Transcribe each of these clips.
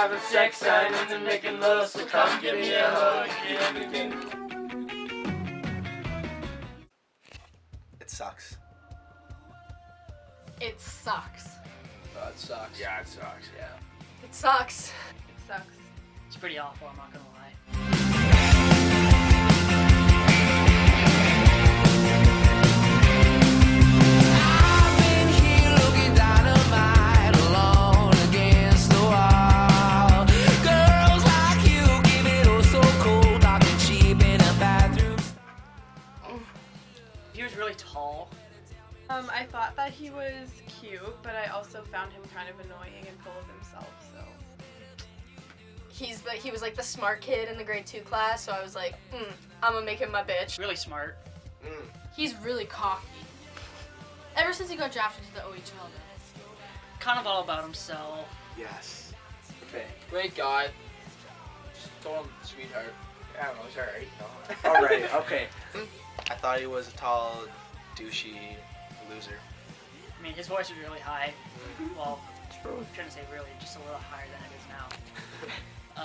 having sex, I need to making love, so come give me a hug. It sucks. It sucks. It sucks. Yeah, it sucks. Yeah. It sucks. It sucks. It's pretty awful, I'm not gonna lie. He was really tall. I thought that he was cute, but I also found him kind of annoying and full of himself, so. He was like the smart kid in the grade 2 class, so I was like, I'm gonna make him my bitch. Really smart. He's really cocky. Ever since he got drafted to the OHL. Kind of all about himself. Yes. Okay. Great guy. Just told him, sweetheart. I don't know, he's alright. No. Alright, okay. I thought he was a tall, douchey loser. I mean, his voice was really high. Well, I shouldn't say really, just a little higher than it is now. I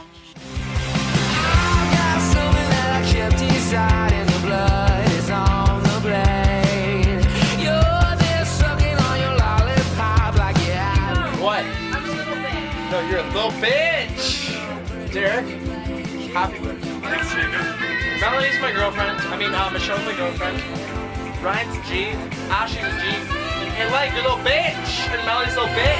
got something that I kept inside, and the blood is on the blade. You're there sucking on your lollipop like you had. What? I'm a little bitch. No, you're a little bitch! Derek, happy birthday. Melanie's my girlfriend. I mean, Michelle's my girlfriend. Ryan's G. Ashley's G. Hey, like, you're a little bitch! And Melanie's a little bitch!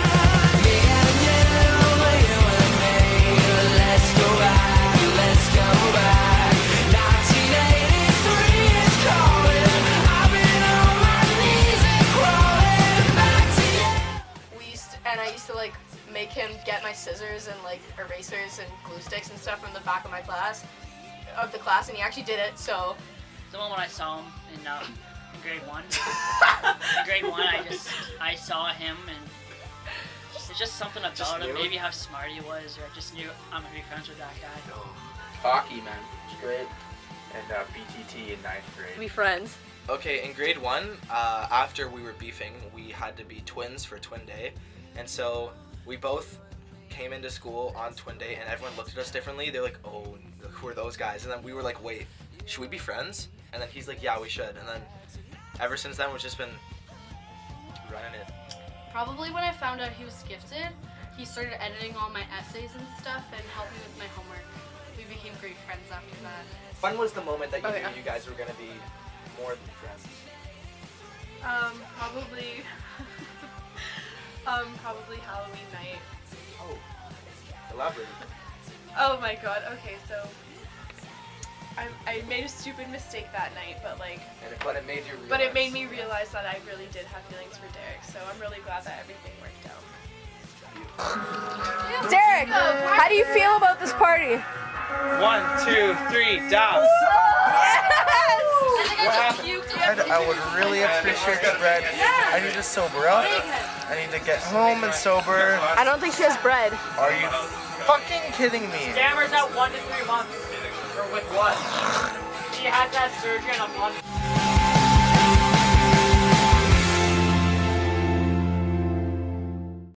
Let's go back. 1983 is calling. I've been on my knees and crawling back to you. I used to like make him get my scissors and like erasers and glue sticks and stuff from the back of my class, and he actually did it. So The moment I saw him in grade 1. In grade 1, I saw him and there's just something about him. Maybe how smart he was, or I just knew I'm gonna be friends with that guy. Hockey, man. It's great. And BTT in 9th grade. be friends. Okay, in grade 1, after we were beefing, we had to be twins for twin day. And so we both came into school on twin day and everyone looked at us differently. They're like, oh, who are those guys? And then we were like, wait, should we be friends? And then he's like, yeah, we should. And then ever since then, we've just been running it. Probably when I found out he was gifted, he started editing all my essays and stuff and helped me with my homework. We became great friends after that. When was the moment that you Okay. knew you guys were going to be more than friends? Probably, probably Halloween night. Oh, elaborate. Oh my god, okay, so I made a stupid mistake that night, but like, But it made you realize. but it made me realize that I really did have feelings for Derek, so I'm really glad that everything worked out. Derek, how do you feel about this party? 1, 2, 3, down. What happened? I would really appreciate the bread. I need to sober up. I need to get home and sober. I don't think she has bread. Are you fucking kidding me? Scammers at 1 to 3 months. Or with what? She had that surgery in a month.